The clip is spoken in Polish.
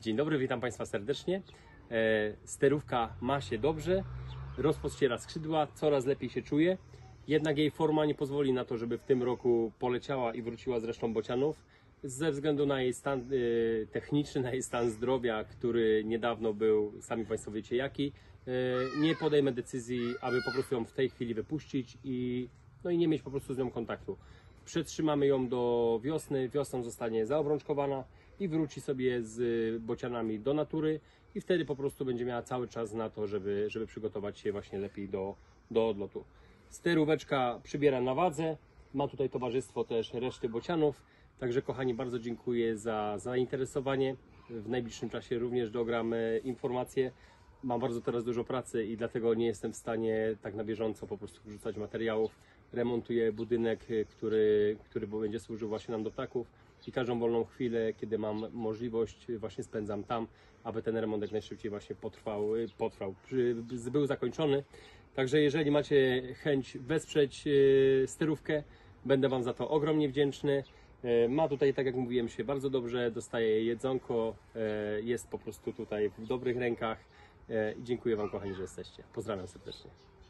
Dzień dobry, witam Państwa serdecznie. Sterówka ma się dobrze, rozpościera skrzydła, coraz lepiej się czuje. Jednak jej forma nie pozwoli na to, żeby w tym roku poleciała i wróciła z resztą bocianów. Ze względu na jej stan techniczny, na jej stan zdrowia, który niedawno był, sami Państwo wiecie jaki, nie podejmę decyzji, aby po prostu ją w tej chwili wypuścić i nie mieć po prostu z nią kontaktu. Przetrzymamy ją do wiosny, wiosną zostanie zaobrączkowana i wróci sobie z bocianami do natury i wtedy po prostu będzie miała cały czas na to, żeby przygotować się właśnie lepiej do odlotu. Steróweczka przybiera na wadze, ma tutaj towarzystwo też reszty bocianów, także kochani, bardzo dziękuję za zainteresowanie. W najbliższym czasie również dogram informacje. Mam bardzo teraz dużo pracy i dlatego nie jestem w stanie tak na bieżąco po prostu wrzucać materiałów. Remontuję budynek, który będzie służył właśnie nam do ptaków i każdą wolną chwilę, kiedy mam możliwość, właśnie spędzam tam, aby ten remont jak najszybciej właśnie był zakończony. Także jeżeli macie chęć wesprzeć sterówkę, będę Wam za to ogromnie wdzięczny. Ma tutaj, tak jak mówiłem, się bardzo dobrze, dostaje jedzonko, jest po prostu tutaj w dobrych rękach. I dziękuję Wam, kochani, że jesteście. Pozdrawiam serdecznie.